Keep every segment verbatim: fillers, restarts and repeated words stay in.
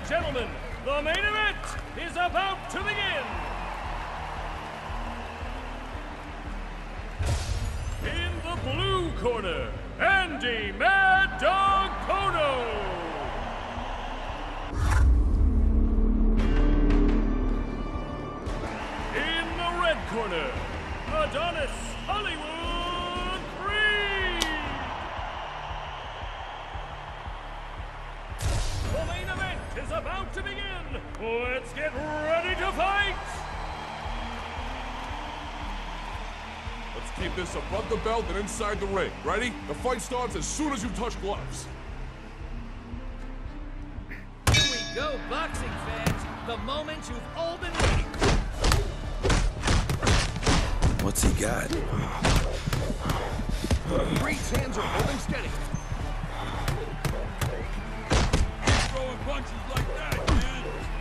and gentlemen, the main event is about to begin. In the blue corner, Andy Mad Dog Pono. In the red corner, Adonis Hollywood Creed. The main event is about to begin. Let's get ready to fight. Let's keep this above the belt and inside the ring. Ready? The fight starts as soon as you touch gloves. Here we go, boxing fans. The moment you've all been waiting for. What's he got? Creed's hands are holding steady. Throwing punches like that, man.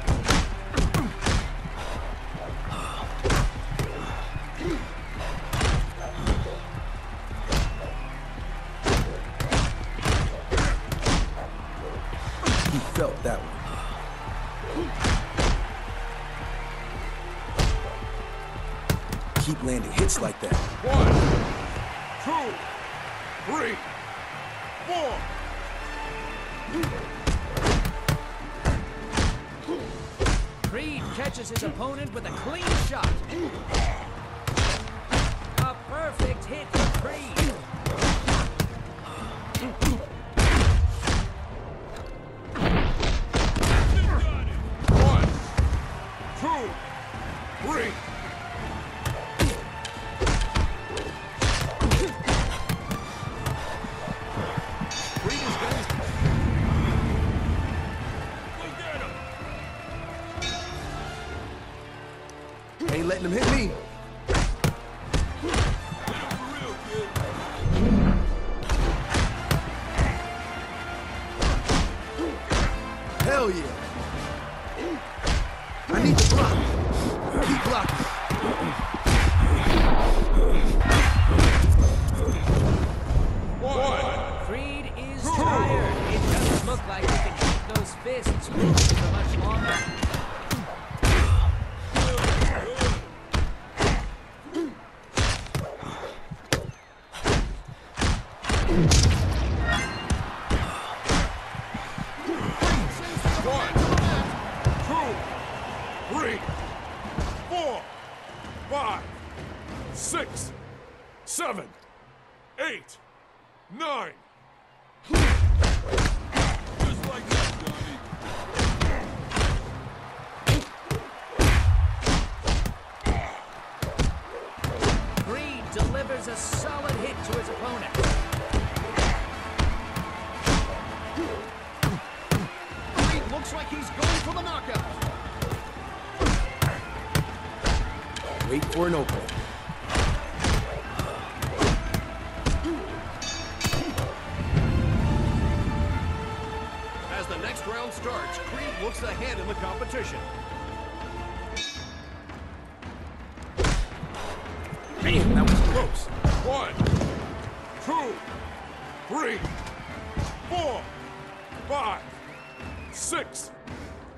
He felt that one. Keep landing hits like that. One, two, three, four. Creed catches his opponent with a clean shot. A perfect hit for Creed. One, two, three. Creed is going to... Ain't letting him hit me. Hell yeah. I need to block. Keep blocking. One. Creed is tired. It doesn't look like he can keep those fists moving for much longer. One, two, three, four, five, six, seven, eight, nine. Just like that, Johnny. Creed delivers a solid hit to his opponent. Creed looks like he's going for the knockout. Wait for an opening. As the next round starts, Creed looks ahead in the competition. Man, that was close. One, two, three, four, five, six.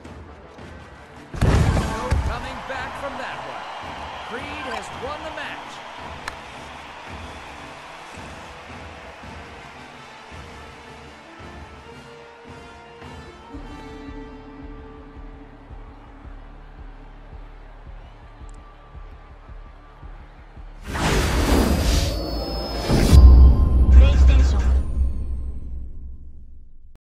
No coming back from that one. Creed has won the match.